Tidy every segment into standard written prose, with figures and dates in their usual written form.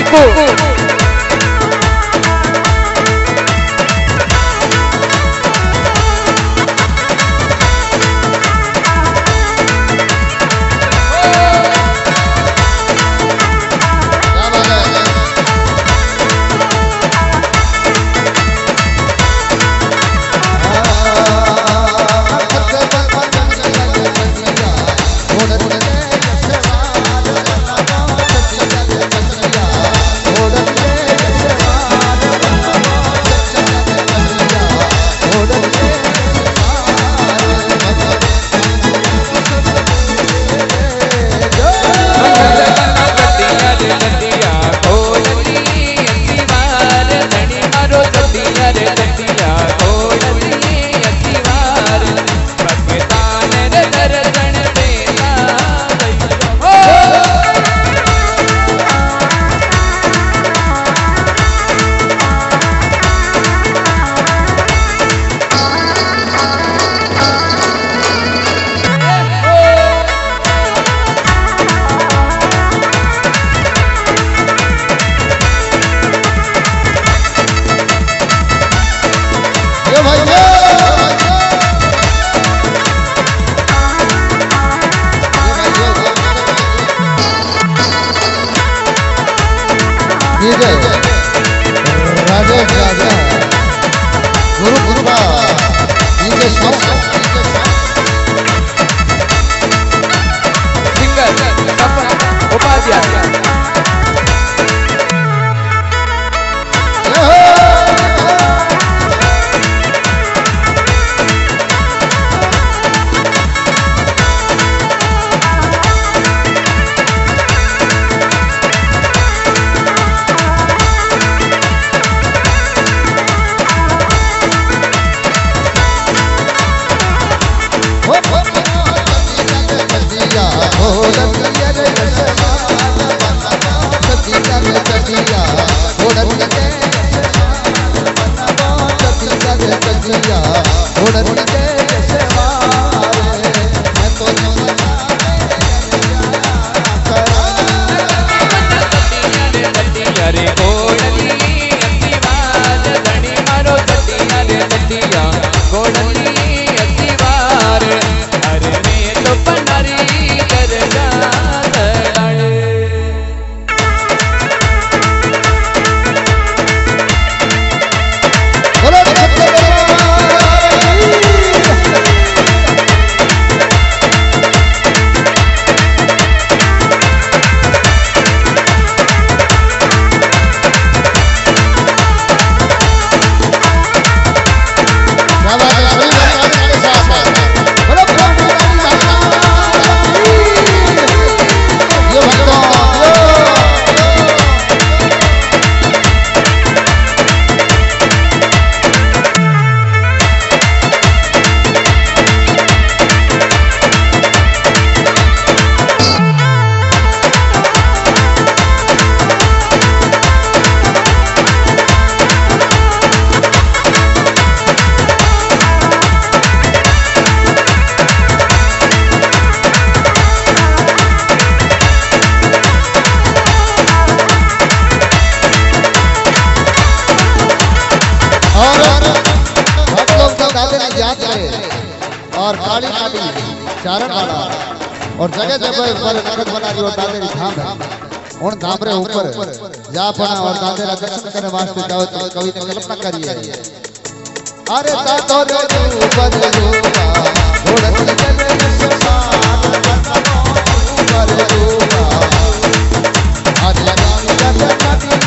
टिंकू और काली नाटी चारण वाला और जगह जगह पर नखत बना दी और दादे धाम है उन धाम रे ऊपर जा पना और दादे रा दर्शन करने वास्ते जाओ तो कवि ने कल्पना करी है अरे दादो रे ऊपर रूपा घोड़न चले समान ऊपर रूपा आज लगान जब नदी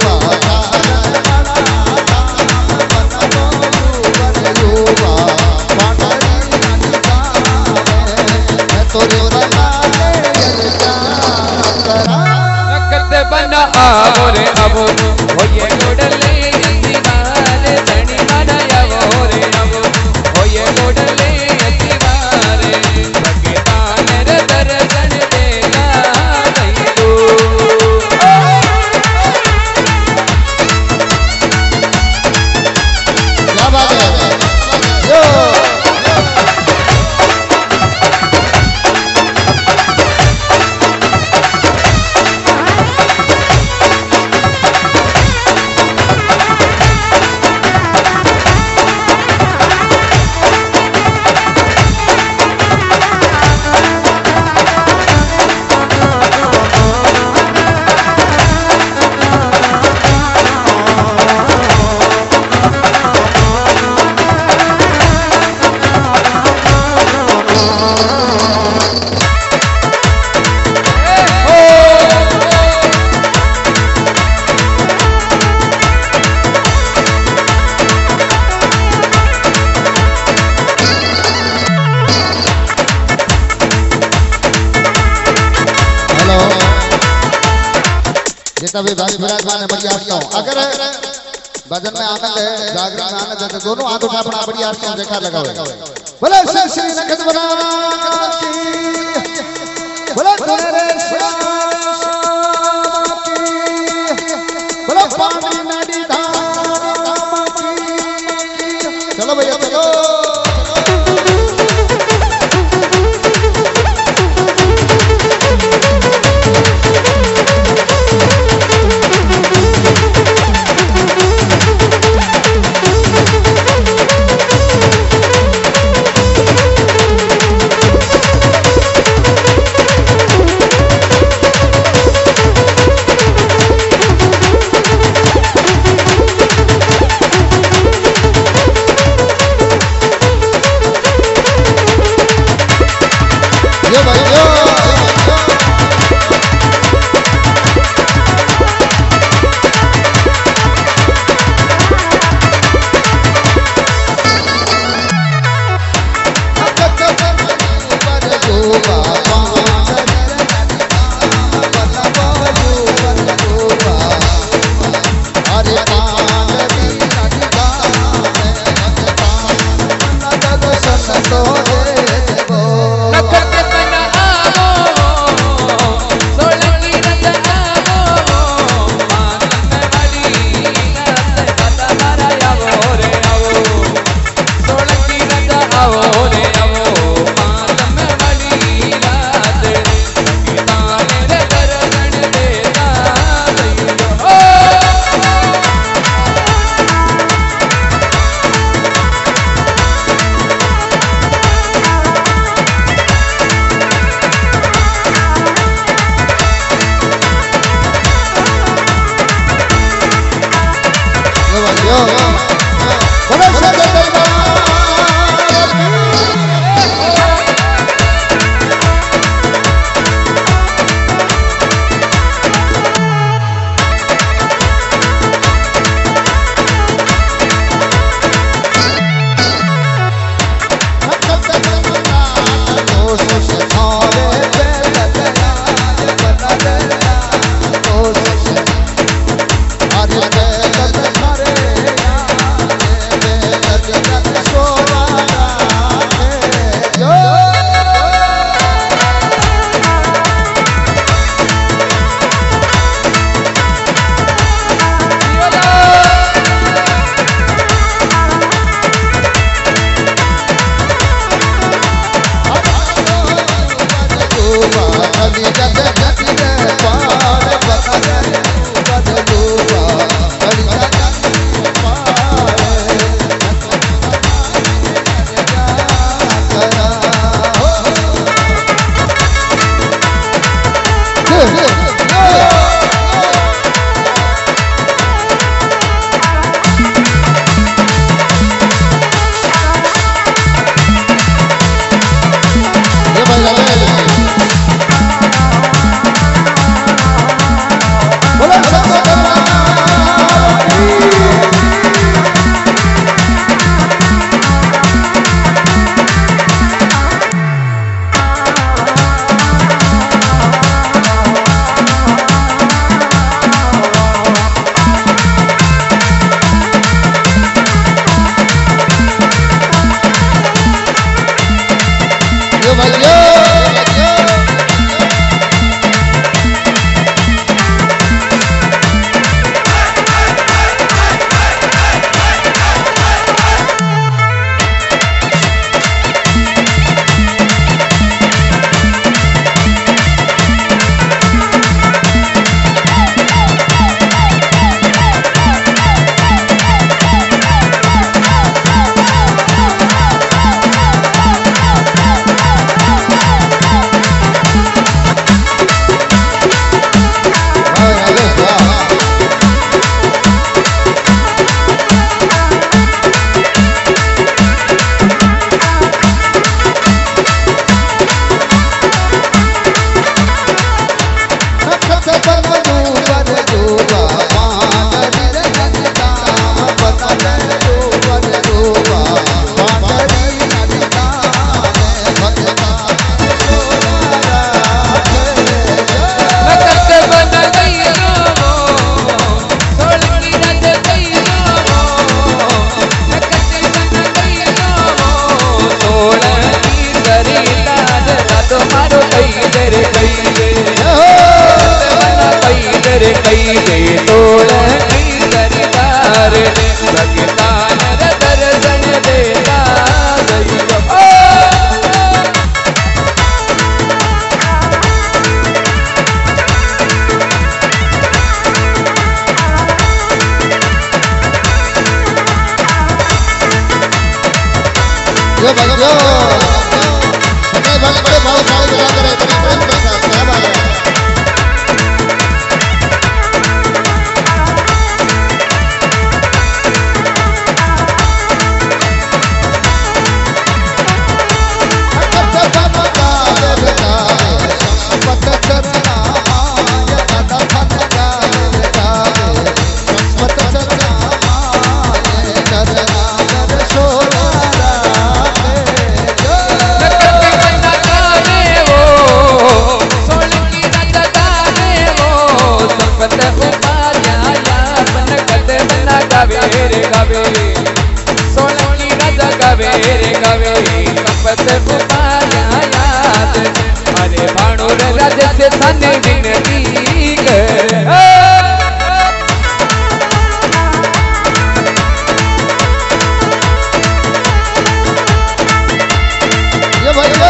आवो रे आवो होये गोडले दीवारे धनी मनायावो रे आवो होये गोडले दीवारे भगवान रे दर्शन देना नहीं तू क्या बात है यो तभी भाई विराजमान है बढ़िया आरती हूँ अगर भजन में आनंद है जागरण में आनंद है तो दोनों हाथ उठा अपना बढ़िया आरती हूँ देखा लगा बोले श्री श्री नखत बना की बोले सुरेश्वर की बोले पानी नदी धाम की चलो भैया चलो जो सके भक्त बड़े भावशाली बजा करे प्रेम के साथ क्या बात है। अरे भाणुर राज से थाने विनती कर ये भैया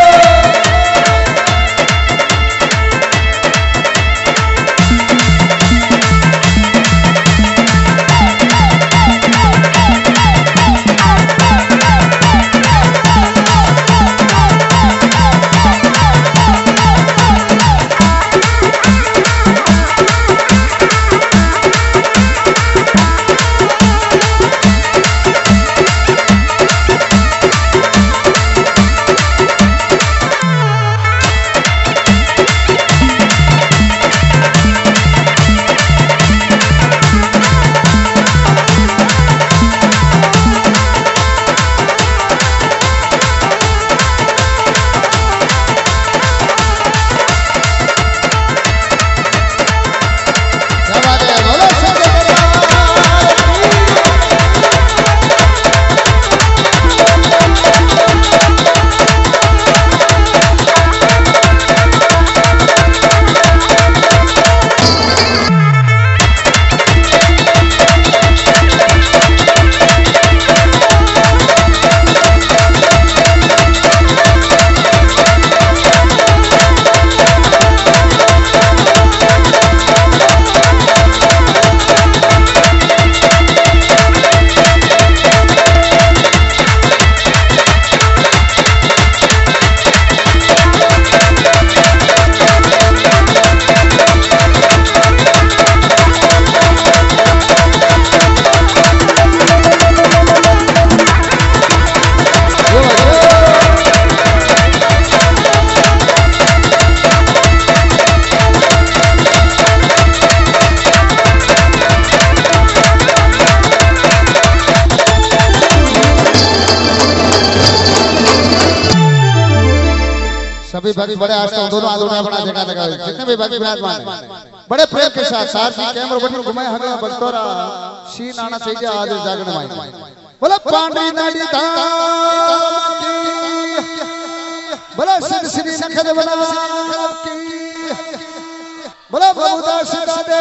सभी भक्त बड़े आस्था दोनों हाथों में अपना जगह लगा जितने भी भक्त विराजमान बड़े प्रेम के साथ सारथी कैमरा बटन घुमाए हमें बंतोरा शी नाना से आज जागरण माई बोला पांडवी नाड़ी धाम की बोला सिद्ध श्री नखद बना की बोला बहुदास दादे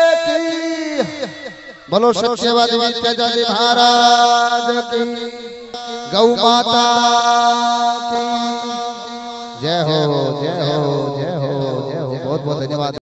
की बोलो सत्यवादी तेजाजी महाराज की गौ माता की जय हो जय हो जय हो जय हो। बहुत बहुत धन्यवाद।